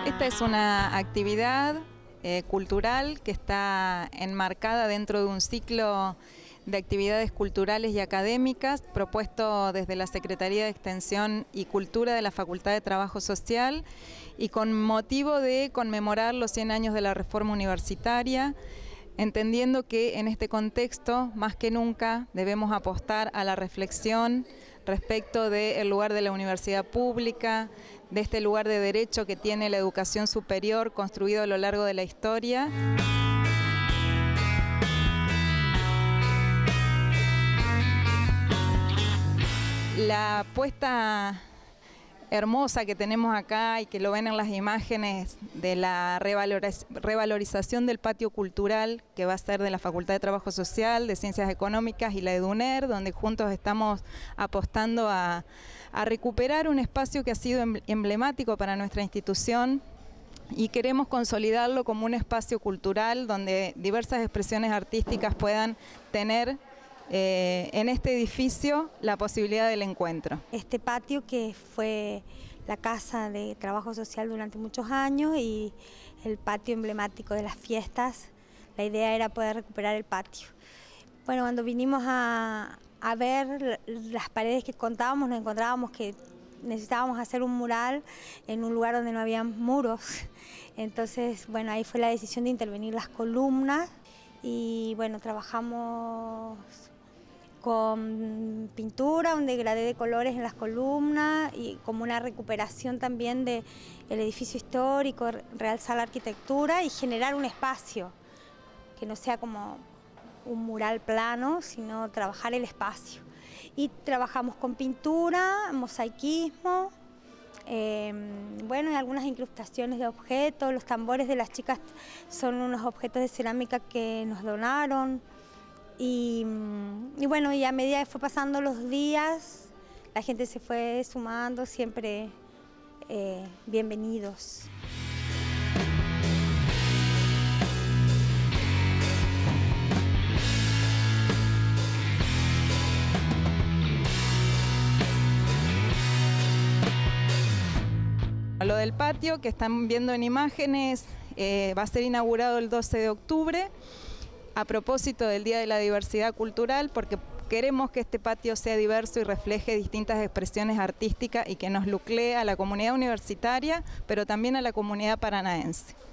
Esta es una actividad cultural que está enmarcada dentro de un ciclo de actividades culturales y académicas propuesto desde la Secretaría de Extensión y Cultura de la Facultad de Trabajo Social y con motivo de conmemorar los 100 años de la Reforma Universitaria, entendiendo que en este contexto, más que nunca, debemos apostar a la reflexión respecto del lugar de la universidad pública, de este lugar de derecho que tiene la educación superior construido a lo largo de la historia. La puesta hermosa que tenemos acá y que lo ven en las imágenes de la revalorización del patio cultural que va a ser de la Facultad de Trabajo Social, de Ciencias Económicas y la EDUNER, donde juntos estamos apostando a recuperar un espacio que ha sido emblemático para nuestra institución y queremos consolidarlo como un espacio cultural donde diversas expresiones artísticas puedan tener en este edificio la posibilidad del encuentro. Este patio que fue la casa de trabajo social durante muchos años y el patio emblemático de las fiestas, la idea era poder recuperar el patio. Bueno, cuando vinimos a ver las paredes que contábamos, nos encontrábamos que necesitábamos hacer un mural en un lugar donde no había muros. Entonces, bueno, ahí fue la decisión de intervenir las columnas y bueno, trabajamos con pintura, un degradé de colores en las columnas y como una recuperación también del edificio histórico, realzar la arquitectura y generar un espacio que no sea como un mural plano, sino trabajar el espacio. Y trabajamos con pintura, mosaicismo, bueno, y algunas incrustaciones de objetos. Los tambores de las chicas son unos objetos de cerámica que nos donaron. Y bueno, y a medida que fue pasando los días, la gente se fue sumando, siempre bienvenidos. Lo del patio que están viendo en imágenes va a ser inaugurado el 12 de octubre. A propósito del Día de la Diversidad Cultural, porque queremos que este patio sea diverso y refleje distintas expresiones artísticas y que nos nuclee a la comunidad universitaria, pero también a la comunidad paranaense.